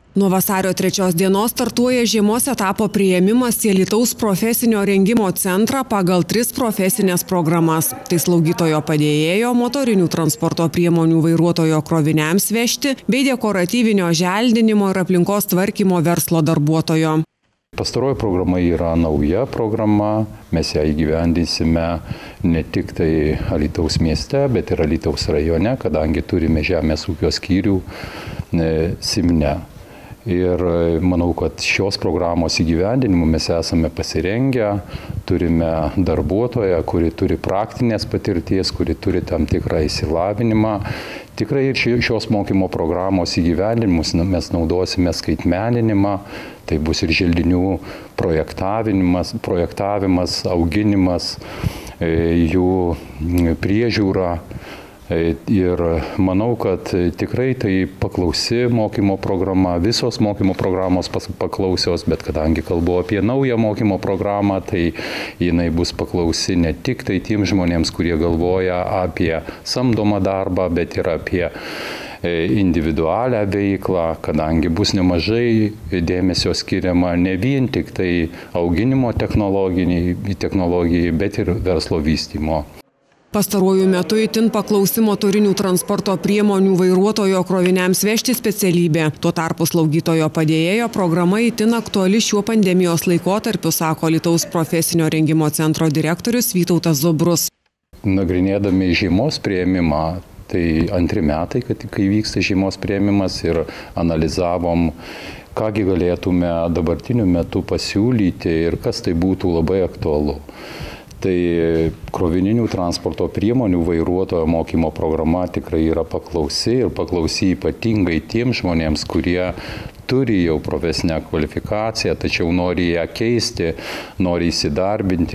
Nuo vasario 3 dienos startuoja žiemos etapo priėmimas į Alytaus profesinio rengimo centrą pagal 3 profesinės programas. Tai slaugytojo padėjėjo, motorinių transporto priemonių vairuotojo kroviniams vežti bei dekoratyvinio želdinimo ir aplinkos tvarkymo verslo darbuotojo. Pastaroji programa yra nauja programa, mes ją įgyvendinsime ne tik tai Alytaus mieste, bet ir Alytaus rajone, kadangi turime žemės ūkio skyrių Simne. Ir manau, kad šios programos įgyvendinimu mes esame pasirengę, turime darbuotoją, kuri turi praktinės patirties, kuri turi tam tikrą išsilavinimą. Tikrai ir šios mokymo programos įgyvendinimus mes naudosime skaitmeninimą, tai bus ir želdinių projektavimas, auginimas, jų priežiūra. Ir manau, kad tikrai tai paklausi mokymo programa, visos mokymo programos paklausios, bet kadangi kalbu apie naują mokymo programą, tai jinai bus paklausi ne tik tai tiem žmonėms, kurie galvoja apie samdomą darbą, bet ir apie individualią veiklą, kadangi bus nemažai dėmesio skiriama ne vien tik tai auginimo technologijai, bet ir verslo vystymo. Pastaruoju metu itin paklausi motorinių transporto priemonių vairuotojo kroviniams vežti specialybė. Tuo tarpu slaugytojo padėjėjo programa itin aktuali šiuo pandemijos laikotarpiu, sako Alytaus profesinio rengimo centro direktorius Vytautas Zubrus. Nagrinėdami žiemos priėmimą, tai 2 metai, kai vyksta žiemos priėmimas, ir analizavom, kągi galėtume dabartiniu metu pasiūlyti ir kas tai būtų labai aktualu. Tai krovininių transporto priemonių vairuotojo mokymo programa tikrai yra paklausi ir paklausi ypatingai tiem žmonėms, kurie turi jau profesinę kvalifikaciją, tačiau nori ją keisti, nori įsidarbinti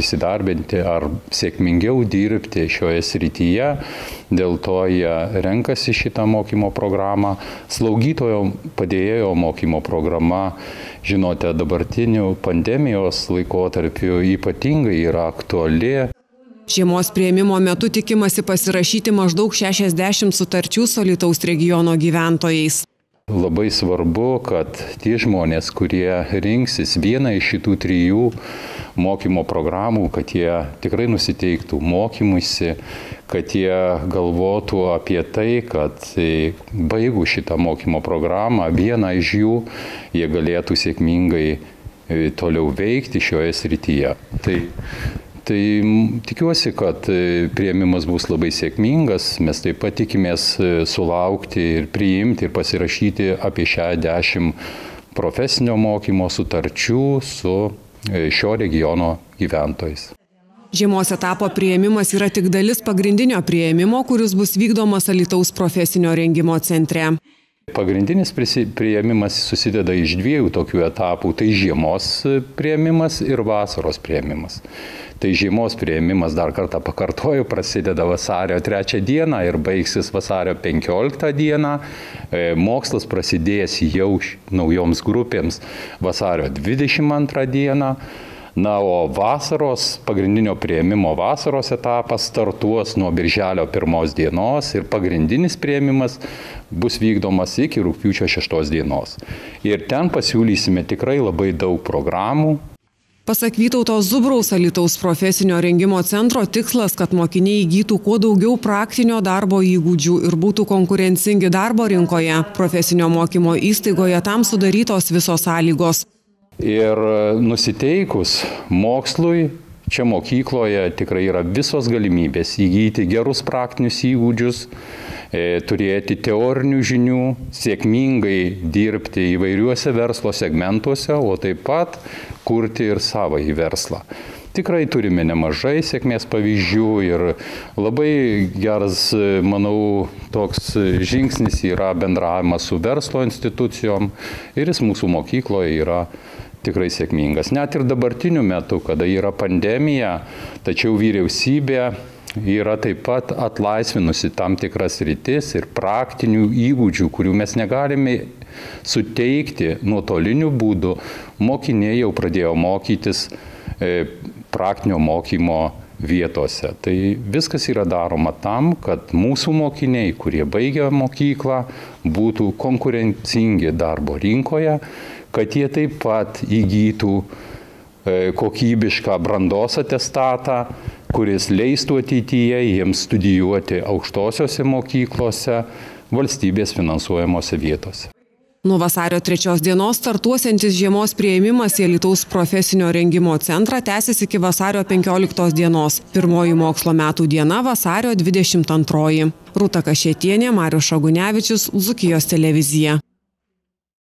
ar sėkmingiau dirbti šioje srityje. Dėl to jie renkasi šitą mokymo programą. Slaugytojo padėjėjo mokymo programa, žinote, dabartiniu pandemijos laikotarpiu ypatingai yra aktuali. Žiemos priėmimo metu tikimasi pasirašyti maždaug 60 sutarčių su Alytaus regiono gyventojais. Labai svarbu, kad tie žmonės, kurie rinksis vieną iš šitų 3 mokymo programų, kad jie tikrai nusiteiktų mokymuisi, kad jie galvotų apie tai, kad baigus šitą mokymo programą, vieną iš jų jie galėtų sėkmingai toliau veikti šioje srityje. Tai tikiuosi, kad priėmimas bus labai sėkmingas. Mes taip pat tikimės sulaukti ir priimti ir pasirašyti apie 60 profesinio mokymo sutarčių su šio regiono gyventojais. Žiemos etapo priėmimas yra tik dalis pagrindinio priėmimo, kuris bus vykdomas Alytaus profesinio rengimo centre. Pagrindinis priėmimas susideda iš 2 tokių etapų, tai žiemos priėmimas ir vasaros priėmimas. Tai žiemos priėmimas, dar kartą pakartoju, prasideda vasario 3 dieną ir baigsis vasario 15 dieną. Mokslas prasidės jau naujoms grupėms vasario 22 dieną. Na, o pagrindinio priėmimo vasaros etapas startuos nuo birželio 1 dienos ir pagrindinis priėmimas bus vykdomas iki rugpjūčio 6 dienos. Ir ten pasiūlysime tikrai labai daug programų. Pasak Vytauto Zubraus, Alytaus profesinio rengimo centro tikslas, kad mokiniai įgytų kuo daugiau praktinio darbo įgūdžių ir būtų konkurencingi darbo rinkoje. Profesinio mokymo įstaigoje tam sudarytos visos sąlygos. Ir nusiteikus mokslui, čia mokykloje tikrai yra visos galimybės įgyti gerus praktinius įgūdžius, turėti teorinių žinių, sėkmingai dirbti įvairiuose verslo segmentuose, o taip pat kurti ir savąjį verslą. Tikrai turime nemažai sėkmės pavyzdžių ir labai geras, manau, toks žingsnis yra bendravimas su verslo institucijom ir jis mūsų mokykloje yra tikrai sėkmingas. Net ir dabartiniu metu, kada yra pandemija, tačiau vyriausybė yra taip pat atlaisvinusi tam tikras sritis ir praktinių įgūdžių, kurių mes negalime suteikti nuotoliniu būdu. Mokiniai jau pradėjo mokytis praktinio mokymo vietose. Tai viskas yra daroma tam, kad mūsų mokiniai, kurie baigia mokyklą, būtų konkurencingi darbo rinkoje, kad jie taip pat įgytų kokybišką brandos atestatą, kuris leistų ateityje jiems studijuoti aukštosiose mokyklose, valstybės finansuojamose vietose. Nuo vasario 3 dienos startuosiantis žiemos priėmimas į Alytaus profesinio rengimo centrą tęsis iki vasario 15 dienos. Pirmoji mokslo metų diena vasario 22. Rūta Kašėtienė, Marius Šagunevičius, Dzūkijos televizija.